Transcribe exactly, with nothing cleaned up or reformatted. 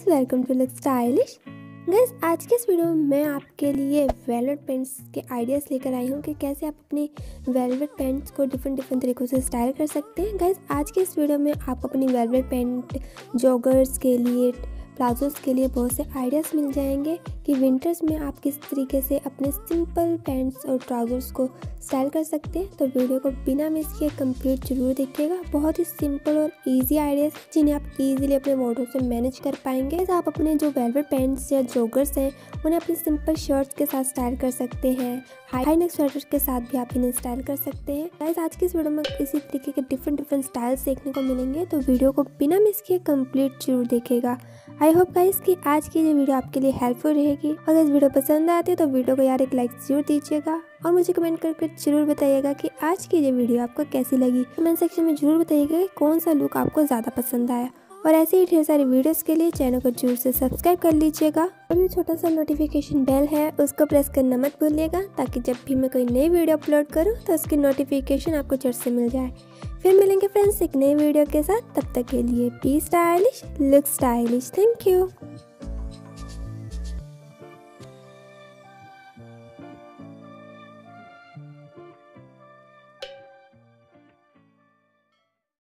Welcome to look stylish. Guys, आज के इस वीडियो में मैं आपके लिए वेलवेट पैंट्स के आइडियाज़ लेकर आई हूँ कि कैसे आप अपने वेलवेट पैंट्स को डिफरेंट डिफरेंट तरीक़ों से स्टाइल कर सकते हैं। गाइस, आज के इस वीडियो में आपको अपनी वेलवेट पैंट जॉगर्स के लिए, प्लाजोस के लिए बहुत से आइडियाज़ मिल जाएंगे कि विंटर्स में आप किस तरीके से अपने सिंपल पैंट्स और ट्राउज़र्स को स्टाइल कर सकते हैं। तो वीडियो को बिना मिस किए कंप्लीट जरूर देखिएगा। बहुत ही सिंपल और इजी आइडियाज़ जिन्हें आप इजीली अपने वार्डरोब से मैनेज कर पाएंगे। तो आप अपने जो वेलवेट पैंट्स या जॉगर्स हैं उन्हें अपने सिंपल शर्ट्स के साथ स्टाइल कर सकते हैं। हाई नेक स्वेटर्स के साथ भी आप इन्हें स्टाइल कर सकते हैं। गाइस, आज की इस वीडियो में इसी तरीके के डिफरेंट डिफरेंट स्टाइल्स देखने को मिलेंगे, तो वीडियो को बिना मिस किए कंप्लीट जरूर देखेगा। आई होप गाइस कि आज की ये वीडियो आपके लिए हेल्पफुल रहेगी। अगर इस वीडियो पसंद आती है तो वीडियो को यार एक लाइक जरूर दीजिएगा और मुझे कमेंट करके जरूर बताइएगा कि आज की ये वीडियो आपको कैसी लगी। कमेंट सेक्शन में जरूर बताइएगा कि कौन सा लुक आपको ज़्यादा पसंद आया। और ऐसे ही ढेर सारी वीडियोस के लिए चैनल को जरूर से सब्सक्राइब कर लीजिएगा और ये छोटा सा नोटिफिकेशन बेल है उसको प्रेस करना मत भूलिएगा, ताकि जब भी मैं कोई नई वीडियो अपलोड करूं तो उसकी नोटिफिकेशन आपको झट से मिल जाए। फिर मिलेंगे फ्रेंड्स एक नई वीडियो के साथ, तब तक के लिए be stylish, look stylish. Thank you.